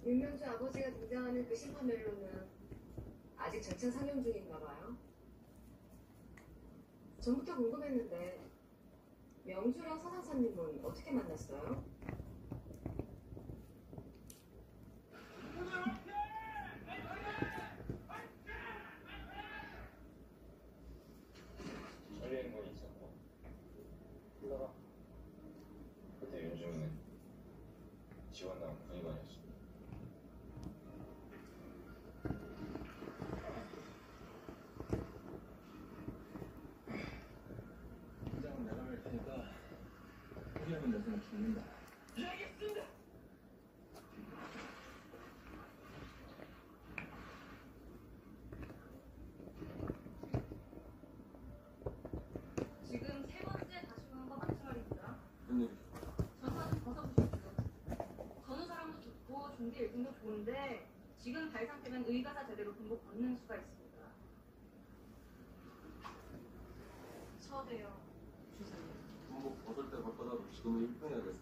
윤명주 아버지가 등장하는 그 심파 멜로는 아직 절차 상영 중인가 봐요. 전부터 궁금했는데 명주랑 서상사님은 어떻게 만났어요? 설레는 건 있었고 흘러가. 그때 윤중은 지원당 군의관이었어. 당장은 내가 할 테니까 포기하면 내 손에 죽는다. 알겠습니다. 지금 세 번째 다시만 거 맞지 말입니다. 웬일이야? 전화 좀 벗어보십시오. 전후사랑도 좋고 중대 1등도 좋은데 지금 발 상태면 의가사 제대로 군복 벗는 수가 있습니다. 서대요. 주사님. 군복 벗을 때 바쁘다고 지금은 1등 해야겠어.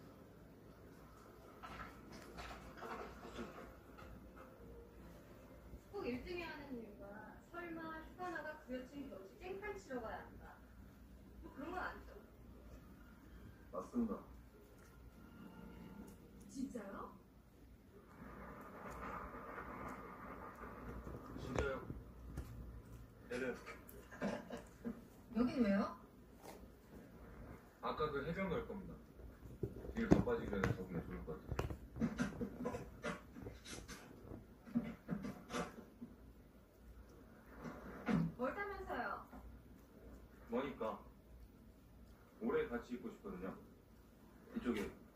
꼭 1등이 하는 이유가 설마 휴가 나가 구여친 겨우치 땡판 치러 가야 한다. 뭐 그런 건 아니죠. 맞습니다. 진짜요? 진짜요? 내려. 여긴 왜요? 아까 그 해변 갈 겁니다. 일 바빠지기 전에 적으면 좋을 것 같아요. 멀다면서요. 뭐니까 오래 같이 있고 싶거든요. 이쪽에